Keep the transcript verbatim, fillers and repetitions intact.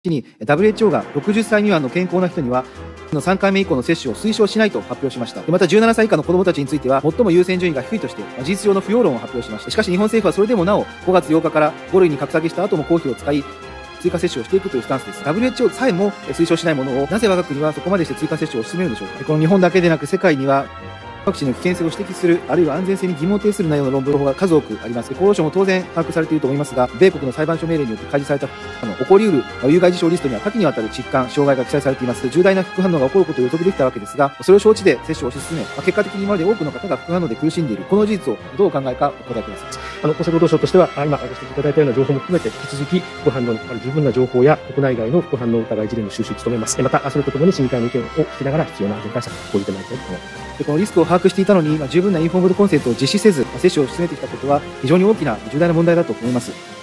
に ダブリューエイチオー がろくじゅっさい未満の健康な人にはのさんかいめ以降の接種を推奨しないと発表しました。またじゅうななさい以下の子どもたちについては最も優先順位が低いとして事実上の不要論を発表しました。しかし日本政府はそれでもなおごがつようかからご類に格下げした後も公費を使い追加接種をしていくというスタンスです。 ダブリューエイチオー さえも推奨しないものをなぜ我が国はそこまでして追加接種を進めるのでしょうか。この日本だけでなく世界にはワクチンの危険性を指呈する、あるいは安全性に疑問を呈する内容の論文が数多くあります。厚労省も当然把握されていると思いますが、米国の裁判所命令によって開示されたあの起こりうる有害事象リストには多岐にわたる疾患、障害が記載されています。重大な副反応が起こることを予測できたわけですが、それを承知で接種を推し進め、結果的に今まで多くの方が副反応で苦しんでいる、この事実をどうお考えかお答えください。 あの厚生労働省としては、今ご指摘いただいたような情報も含めて、引き続き副反応に関わる十分な情報や国内外の副反応疑い事例の収集に努めます。また、それとともに審議会の意見を聞きながら必要な安全対策を講じてまいりたいと思います。 でこのリスクを把握していたのに、まあ、十分なインフォームドコンセントを実施せず、まあ、接種を進めてきたことは非常に大きな重大な問題だと思います。